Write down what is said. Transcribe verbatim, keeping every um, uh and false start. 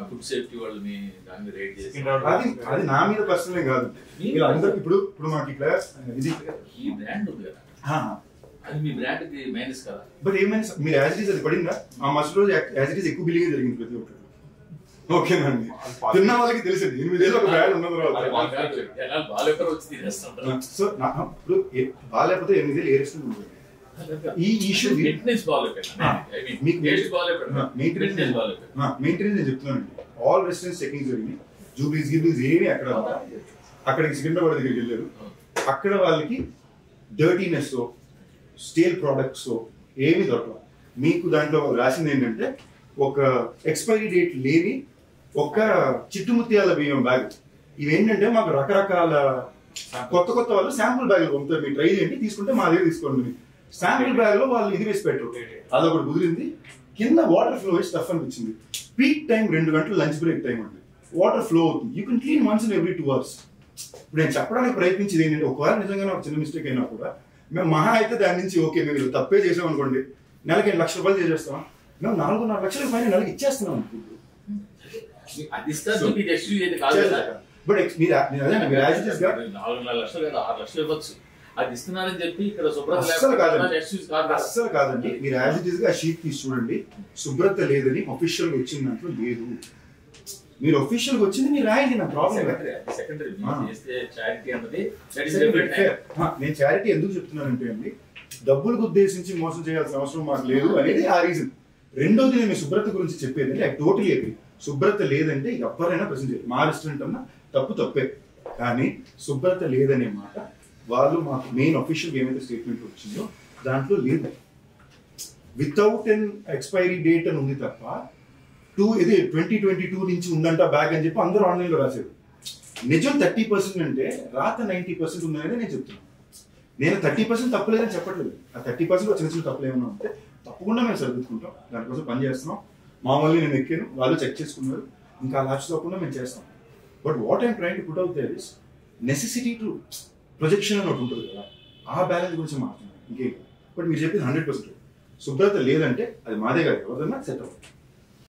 Food safety వాళ్ళు మీ దాన్ని rate చేసి అది అది నా మీద పర్సనలే కాదు, అందరూ ఇప్పుడు ఇప్పుడు మాకు ఇక్కడ ఇది ఈ బ్రాండ్ ఉంది కదా, అది మీ బ్రాండ్ కి మైనస్ కదా. బట్ ఏమైనా మీరు యాజ్ ఇట్ ఈస్ అది పడిందా ఆ మస్ట్ రోజు యాజ్ ఇట్ ఈస్ ఎక్కువ బిల్లింగ్ జరిగింది ప్రతి ఒక్కరు. ఓకేనండి, తిన్న వాళ్ళకి తెలిసింది ఎనిమిదేళ్ళు ఒక బ్రాండ్ ఉన్న తర్వాత సో ఇప్పుడు బాగాలేకపోతే ఎనిమిదేళ్ళు ఏ రెస్టారెంట్ ఉంటుంది. ఈ ఇష్యూ మెయింటెనెన్స్ నేను చెప్తున్నానండి. ఆల్ రెస్టారెంట్స్ చెకింగ్ జరిగింది, జూబ్లీస్ గిబ్లీస్ ఏమి అక్కడ అక్కడికి సికింద్రాబాద్ దగ్గరికి వెళ్ళారు. అక్కడ వాళ్ళకి డర్టీనెస్ స్టీల్ ప్రోడక్ట్స్ ఏమి దొరకవు. మీకు దాంట్లో రాసింది ఏంటంటే ఒక ఎక్స్పైరీ డేట్ లేని ఒక చిట్టుముత్యాల బియ్యం బ్యాగ్. ఇవేంటంటే మాకు రకరకాల కొత్త కొత్త వాళ్ళు శాంపుల్ బ్యాగులు పంపుతారు, మీరు ట్రై చేయండి, తీసుకుంటే మా దగ్గర తీసుకోండి. శాంపుల్ బ్యాగ్ లో వాళ్ళు ఇది వేసి పెట్టరు, అదొకటి కుదిరింది. కింద వాటర్ ఫ్లో వేసి టఫ్ అనిపించింది. పీక్ టైం రెండు గంటలు లంచ్ బ్రేక్ టైం అంటే వాటర్ ఫ్లో అవుతుంది. You can clean once in every two hours. ఇప్పుడు నేను చెప్పడానికి ప్రయత్నించేది ఏంటంటే ఒకవేళ నిజంగా ఒక చిన్న మిస్టేక్ అయినా కూడా మేము మహా అయితే దాని నుంచి ఓకే మేము తప్పే చేసాం అనుకోండి, నెలకి లక్ష రూపాయలు చేసేస్తాం, మేము నాలుగున్నర లక్షల పైన నెలకి ఇచ్చేస్తున్నాం. బట్ నాలుగున్నర లక్షలు కదా ఆరు లక్షలు ఇవ్వచ్చు, అది ఇస్తున్నారని చెప్పి ఇక్కడ శుభ్రత అస్సలు కాదండి. మీరు యాజ్ ఇట్ ఈస్ గా షీట్ తీసి చూడండి, శుభ్రత లేదని అఫీషియల్ గా వచ్చిన దాంట్లో లేదు. మీరు అఫీషియల్ గా వచ్చింది మీరు రాయండి, నా ప్రాబ్లం. నేను చారిటీ ఎందుకు చెప్తున్నానంటే అండి, డబ్బులకు ఉద్దేశించి మోసం చేయాల్సిన అవసరం మాకు లేదు అనేది ఆ రీజన్. రెండోది నేను శుభ్రత గురించి చెప్పేది ఐ టోటలీ అగ్రీ. శుభ్రత లేదంటే ఎవరైనా ప్రశ్న చేయాలి, మా రెస్టారెంట్ అన్నా తప్పు తప్పే, కానీ శుభ్రత లేదనే మాట వాళ్ళు మాకు మెయిన్ అఫీషియల్ ఏమైతే స్టేట్మెంట్ వచ్చిందో దాంట్లో లేదు. వితౌట్ ఎన్ ఎక్స్పైరీ డేట్ అని ఉంది తప్ప టూ ఇది ట్వంటీ ట్వంటీ టూ నుంచి ఉందంట బ్యాగ్ అని చెప్పి అందరూ ఆన్లైన్లో రాశారు. నిజం థర్టీ పర్సెంట్ అంటే రాత నైంటీ పర్సెంట్ ఉందనేది నేను చెప్తున్నాను. నేను థర్టీ పర్సెంట్ తప్పలేదని చెప్పట్లేదు. ఆ థర్టీ పర్సెంట్ చిన్న చిన్న తప్పులు ఏమన్నా ఉంటే తప్పకుండా మేము సరిదిద్దుకుంటాం, దానికోసం పని చేస్తున్నాం. మామూలుగా నేను ఎక్కాను, వాళ్ళు చెక్ చేసుకున్నారు, ఇంకా ల్యాబ్స్ తప్పకుండా మేము చేస్తాం. But what I'm trying to put out there is necessity to projection అని ఒకటి ఉంటుంది కదా, ఆ బ్యాలెన్స్ గురించి మాట్లాడుతున్నాను ఇంకేం. బట్ మీరు చెప్పింది హండ్రెడ్ పర్సెంట్ శుభ్రత లేదంటే అది మాదే కాదు, ఎవరిదన్నా సెట్ అవుతుంది.